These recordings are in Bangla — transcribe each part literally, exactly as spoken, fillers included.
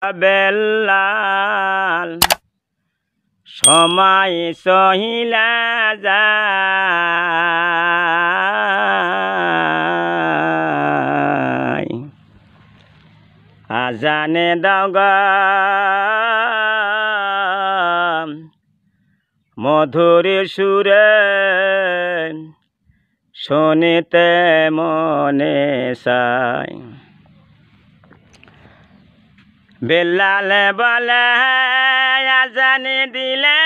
বেলাল সময় সহিলা যায় আজানে দাও গো মধুর সুরে শুনিতে মনে চায় বেলাল বলে আজান দিলে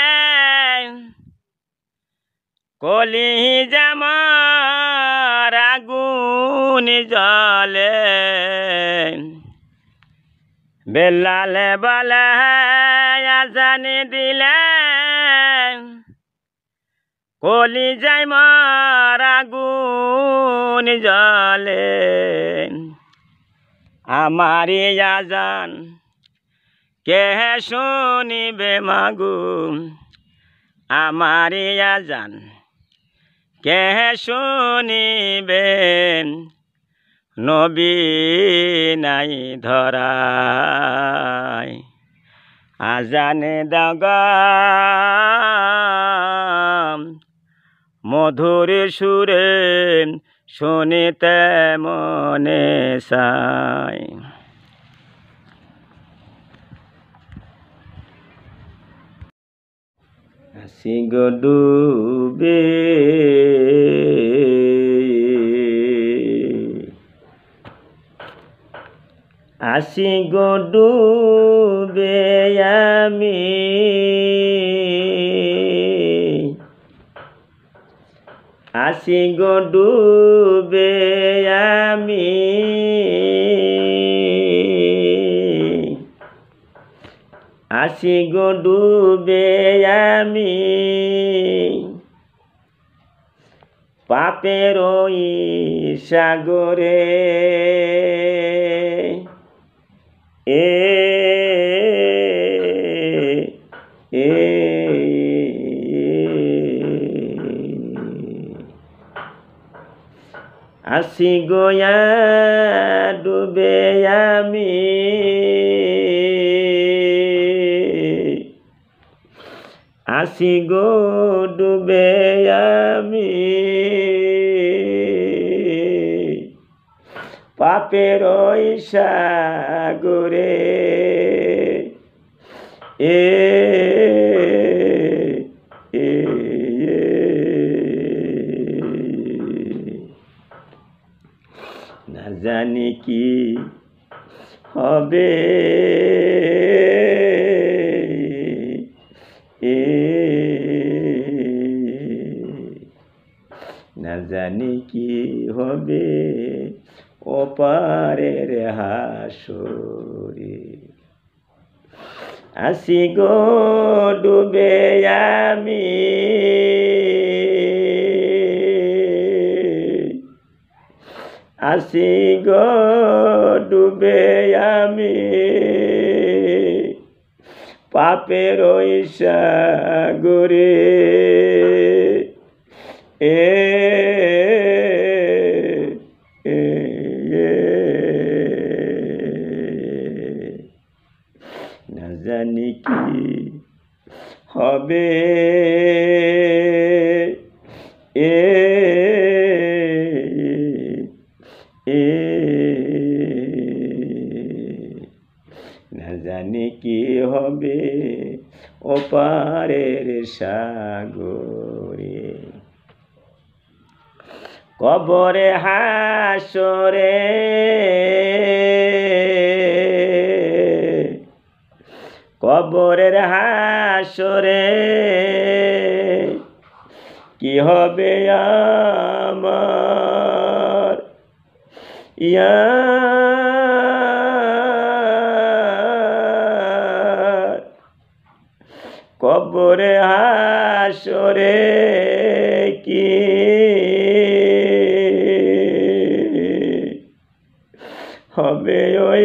কলি জামার আগুন জ্বলে বেলাল বলে আজান দিলে কলি জামার আগুন জ্বলে আমারি আজান কে শুনিবে মাগো আমারি আজান কে শুনিবে নবী নাই ধরায় আজানে দাও গো মধুর সুরে শুনিতে মনে চায় আসি গো ডুবে আসি গো ডুবে আমি আসি গো ডুবে আমি আসি গো ডুবে আমি পাপের ওই সাগরে এ এ আসি গোয়া ডুবে আমি আসি গো ডুবে আমি পাপের ওই সাগরে এ এ না জানি কি হবে এ না জানি কি হবে ওপারের হাসরে আসি গো ডুবে আমি আসি গো ডুবে আমি পাপের ওই সাগরে এ না জানি কি হবে এ এ না জানি কি হবে ওপারের সাগরে কবরে হাসরে কবরের হাসরে কি হবে আমার ইয়া কবরে হাসরে কি হবে ওই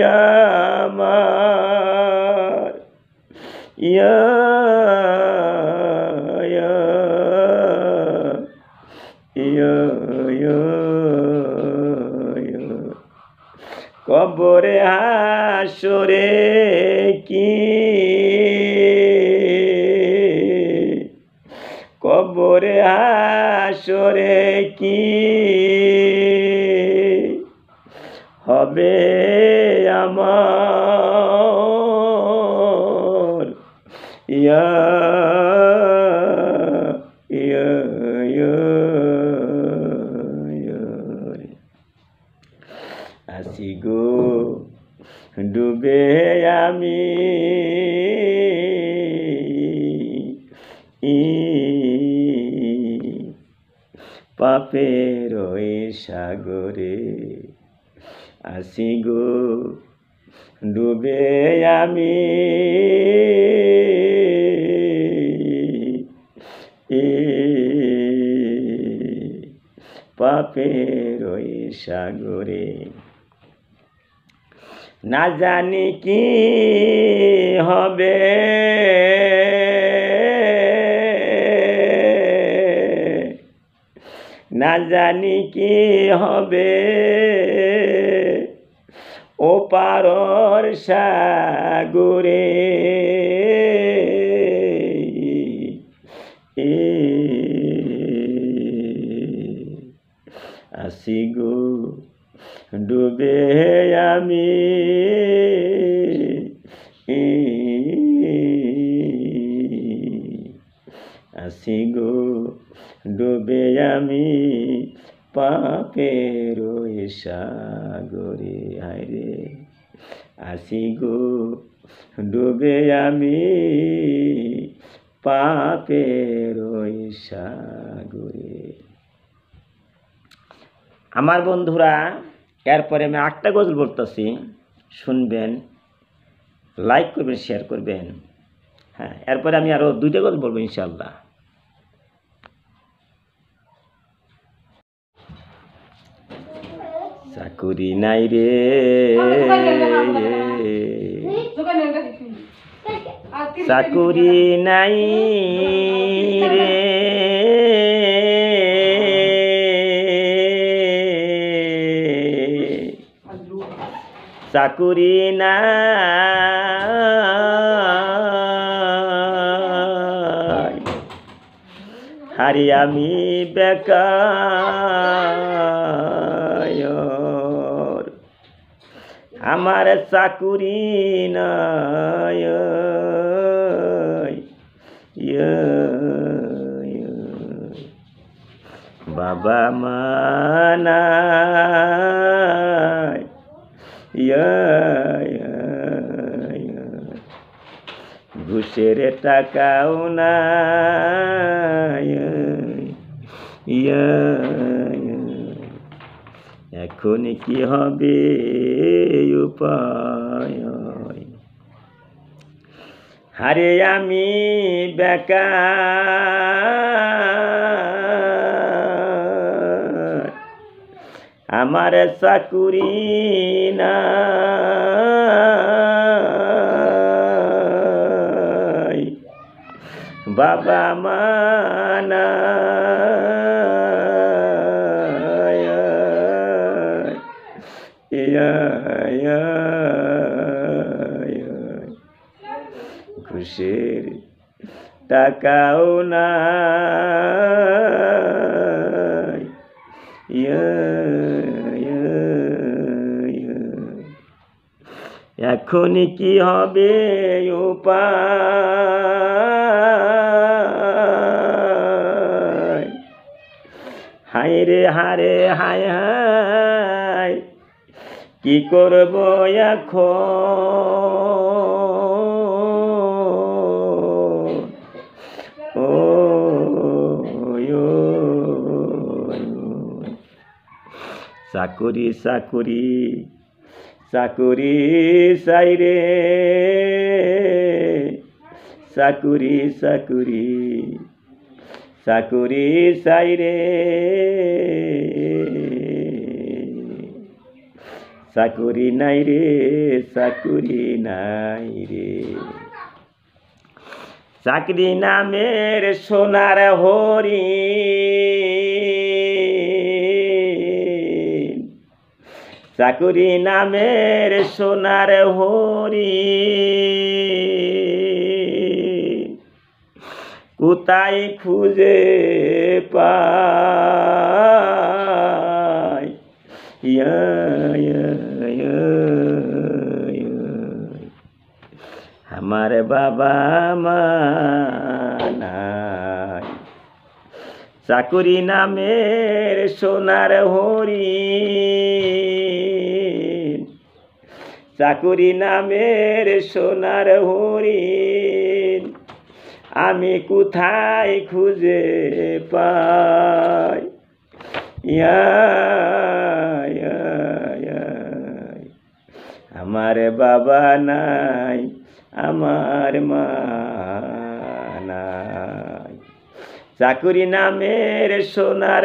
আমার ইয়া ইয়া ইয়া ইয়া কবরে হাসরে কি কবরে হাসরে কি হবে আমার ইয়া ইয়া ইয়া ইয়া আসি গো ডুবে আমি পাপের ওই সাগরে আসি গো ডুবে আমি পাপের ওই সাগরে না জানি কি হবে না জানি কি হবে ও পারর সাগরে আসি গো ডুবে আমি আসি গো ডুবে আমি পাপের ওই সাগরে হায়রে আসি গো ডুবে আমি পাপের ওই সাগরে। আমার বন্ধুরা এরপরে আমি আটটা গজল বলতেছি, শুনবেন, লাইক করবেন, শেয়ার করবেন। হ্যাঁ, এরপরে আমি আরো দুইটা গজল বলবো ইনশাল্লাহ। চাকুরি নাই রে চাকুরি নাই রে চাকুরি নাই হারি আমি বেকার আমার চাকুরি নাই বাবা মা নাই ঘুষের টাকাও নাই এখন কি হবে উপায় হারে আমি বেকার আমার চাকুরি নাই বাবা মা নাই ঘুষের টাকাও নাই এখন কি হবে উপায় হায় রে হারে হায় হায় কি করব এখন ও চাকুরি চাকুরি চাকুরি চাই রে চাকুরি চাকুরি চাকুরি চাই রে চাকুরি নাই রে চাকুরি নাই রে চাকরি নামের সোনার হরিণ চাকুরি নামের সোনার হরিণ কোথায় খুঁজে পাই? ইয়া, ইয়া, ইয়া, ইয়া। আমার বাবা মা নাই, চাকুরি নামের সোনার হরিণ, চাকুরি নামের সোনার হরিণ আমি কোথায় খুঁজে পাই? ইয়া, ইয়া, ইয়া। আমার বাবা নাই, আমার মা নাই, চাকুরি নামের সোনার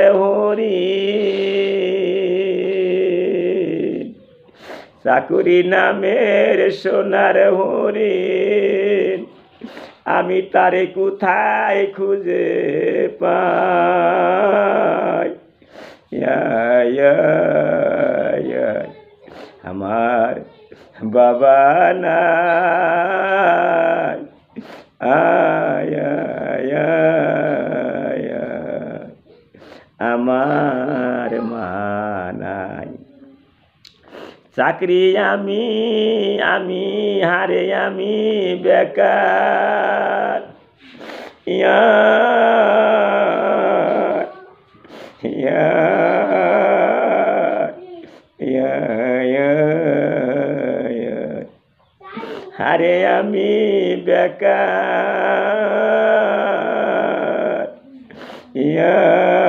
হরিণ, চাকুরি নামের সোনার হরিণ আমি তারে কোথায় খুঁজে পাই? ইয়া, ইয়া, ইয়া। আমার বাবা নাই, আয়া, আয়া, আয়া। আমার মা নাই, চাকরি আমি আমি হারে আমি বেকার। ইয়া, ইয়া, ইয়া, ইয়া, ইয়া। হারে আমি বেকার। ইয়া,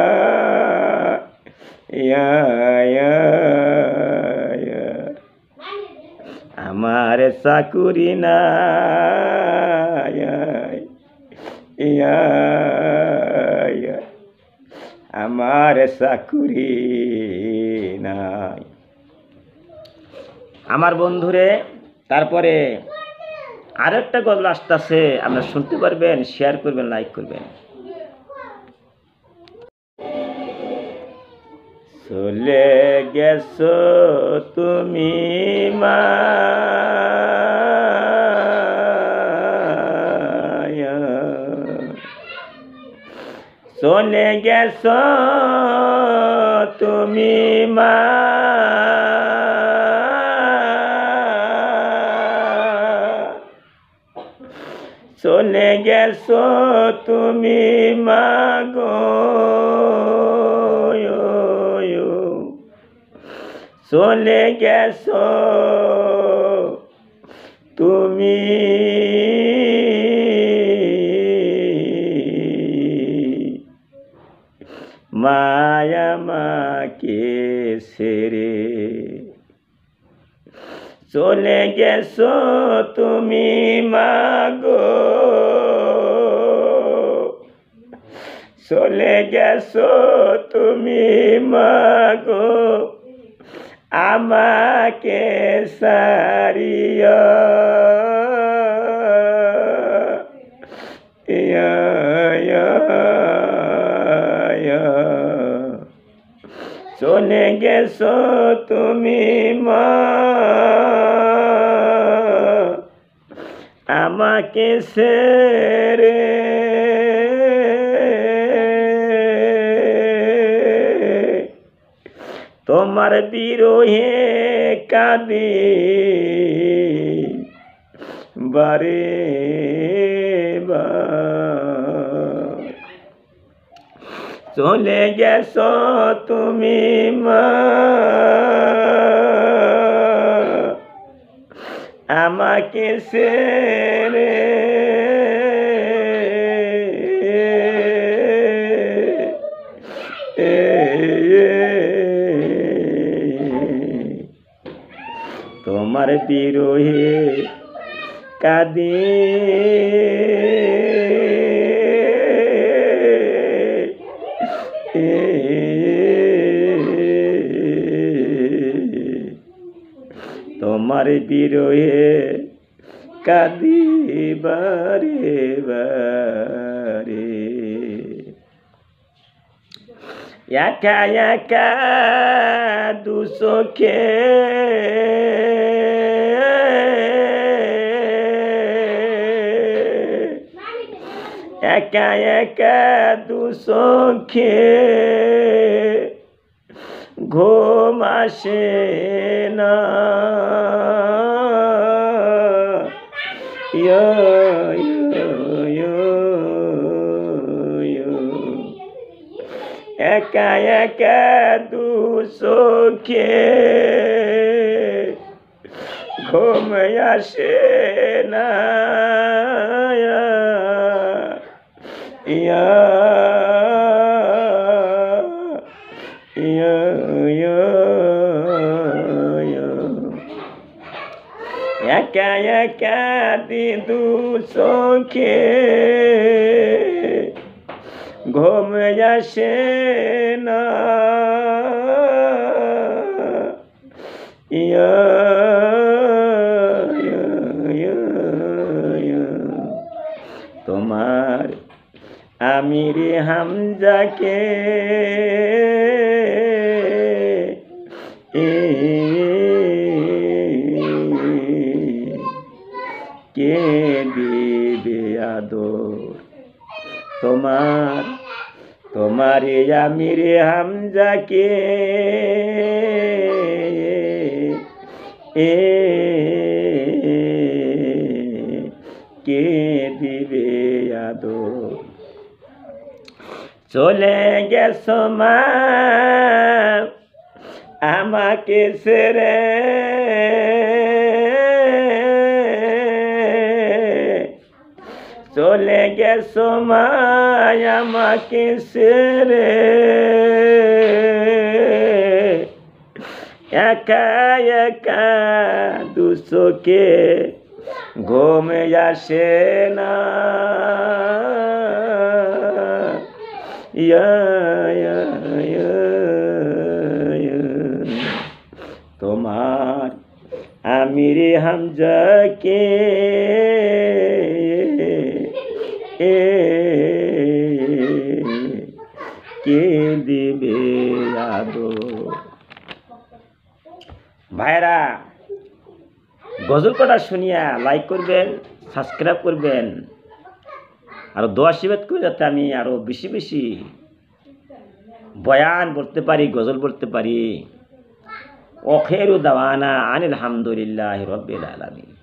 ইয়া, ইয়া, ইয়া। আমার চাকুরি নাই, ইয়া, ইয়া। আমার চাকুরি নাই। আমার বন্ধুরে তারপরে আরেকটা গল্প আসতেছে, আপনারা শুনতে পারবেন, শেয়ার করবেন, লাইক করবেন। চলে গেছো তুমি মায়া, চলে গেছো তুমি মা, চলে গেছো তুমি মাগো, চলে গেছো তুমি মায়া মাকে ছেড়ে, চলে গেছো তুমি মাগো, চলে গেছো তুমি মাগো আমাকে সারিয়া। ইয়া, ইয়া, ইয়া। চলে গেছো তুমি মা আমাকে ছেড়ে, তোমার বিরহে কাঁদি বারে বার। চলে গেছো তুমি মা আমাকে ছেড়ে, তোমার বিরহে কাঁদি তোমার বিরহে কাঁদি বারে বারে। একা একা দু চোখে একা একা দু চোখে ঘুম আসে না ইয়ো ইয়ো ইয়ো ইয়ো। একা একা দু চোখে ঘুম আসে না ইয়া ইয়া ইয়া ইয়া। একা একা দু চোখে ঘুম আসে না ইয়া ইয়া ইয়া ইয়া। তোমার আমির হামজাকে কে দিবে আদর তোমার তোমার আমির হামজাকে এ কে দিবে আদর। চলে গেছো মা আমাকে ছেড়ে চলে গেছো মা আমাকে ছেড়ে একা একা দু চোখে ঘুম আসে না ইয়া ইয়া ইয়া ইয়া। তোমার আমির হামজাকে এ কে দিবে আদর। ভাইরা গজল কটা শুনিয়া লাইক করবেন, সাবস্ক্রাইব করবেন, আর দোয়া আশীর্বাদ করে যাতে আমি আরো বেশি বেশি বয়ান বলতে পারি, গজল বলতে পারি। ওখেরু দাওয়ানা আনিল হামদুলিল্লাহি রাব্বিল আলামিন।